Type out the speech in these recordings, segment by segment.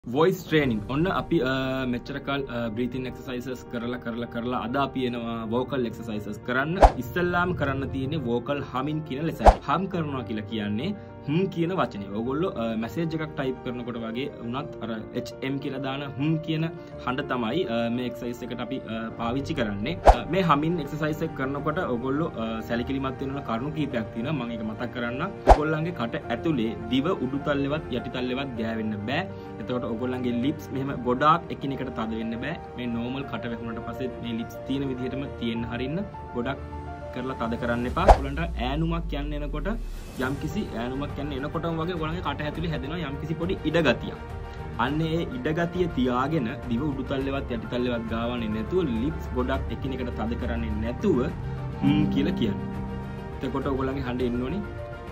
voice training ඔන්න අපි මෙච්චරකල් breathing exercises කරලා අද අපි එනවා vocal exercises කරන්න. ඉස්සෙල්ලාම කරන්න තියෙන්නේ vocal humming කියන lesson. hum කරනවා කියලා කියන්නේ කියන වචනේ. ඔයගොල්ලෝ message එකක් type කරනකොට වගේ වුණත් අර HM කියලා දාන කියන හඬ තමයි මේ exercise එකට අපි පාවිච්චි කරන්නේ. මේ humming exercise එක කරනකොට ඔයගොල්ලෝ සැලකිලිමත් වෙන කරුණු කීපයක් තියෙනවා. මම ඒක මතක් කරන්නම්. ඔයගොල්ලන්ගේ කට ඇතුලේ දිව උඩු තල්ලෙවත් යටි තල්ලෙවත් ගෑවෙන්න බෑ. එතකොට ඔයගොල්ලන්ගේ lips මෙහෙම ගොඩාක් එකිනෙකට තද වෙන්න බෑ. මේ normal කට වැහුණාට පස්සේ මේ lips තියෙන විදිහටම තියෙන්න හරින්න ගොඩක් කරලා තද කරන්න එපා. ඔයගොල්ලන්ට ඈනුමක් යන්න එනකොට යම්කිසි ඈනුමක් යන්න එනකොටම වගේ ඔයගොල්ලන්ගේ කට ඇතුලේ හැදෙනවා යම්කිසි පොඩි ඉඩගතියක්. අන්න ඒ ඉඩගතිය තියාගෙන දිව උඩු තල්ලෙවත් යටි තල්ලෙවත් ගාවන්නේ නැතුව lips ගොඩක් එකිනෙකට තද කරන්නේ නැතුව කියලා කියන්නේ. එතකොට ඔයගොල්ලන්ගේ හඬ එන්න ඕනේ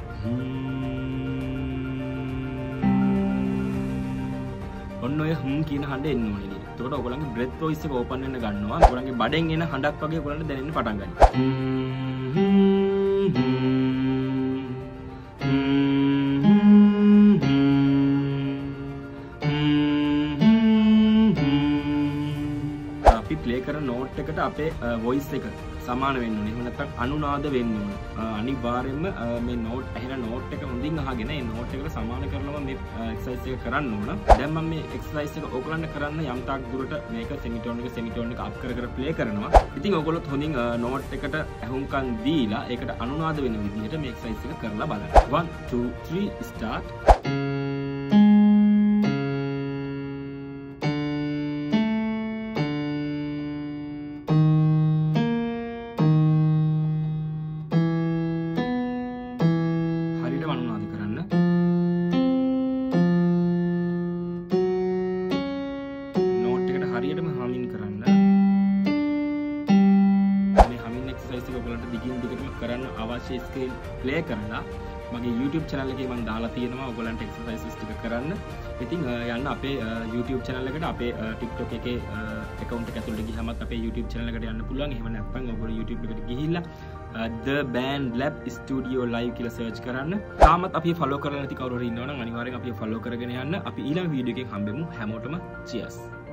ඔන්න ඔය කියන හඬ එන්න ඕනේ නේද? එතකොට ඔයගොල්ලන්ගේ breath voice එක open වෙන්න ගන්නවා. ඔයගොල්ලන්ගේ බඩෙන් එන හඬක් වගේ ඔයගොල්ලන්ට දැනෙන්න පටන් ගන්නවා. අපි play කරන note එකට අපේ voice එක සමාන වෙන්න ඕනේ. එහෙම නැත්නම් අනුනාද වෙන්න ඕනේ. අනිවාර්යයෙන්ම මේ note ඇහෙන note එක හොඳින් අහගෙන මේ note එකට සමාන කරනවා මේ exercise එක කරන්න ඕන. දැන් මම මේ exercise එක ඔයගොල්ලන්ට කරන්න යම් තාක් දුරට මේක semitone එක up කර play කරනවා. ඉතින් ඔයගොල්ලොත් හොඳින් note එකට අහුම්කම් දීලා ඒකට අනුනාද වෙන විදිහට මේ exercise එක කරලා බලන්න. 1 2 3 start. හරියටම හමින් කරන්න. මේ හමින් එක්සර්සයිස් එක ඔයගලන්ට දිගින් දිගටම කරන්න අවශ්‍ය ස්කේල් ප්ලේ කරලා මගේ YouTube channel එකේ මම දාලා තියෙනවා ඔයගලන්ට එක්සර්සයිසස් ටික කරන්න. ඉතින් යන්න අපේ YouTube channel එකට අපේ TikTok එකේ account එක ඇතුළට ගියාමත් අපේ YouTube channel එකට යන්න පුළුවන්. එහෙම නැත්නම් ඔයගොල්ලෝ YouTube එකට ගිහිල්ලා The Band Lab Studio Live කියලා search කරන්න. තාමත් අපි follow කරලා නැති කවුරු හරි ඉන්නවනම් අනිවාර්යෙන් අපි follow කරගෙන යන්න. අපි ඊළඟ වීඩියෝ එකෙන් හම්බෙමු. හැමෝටම cheers.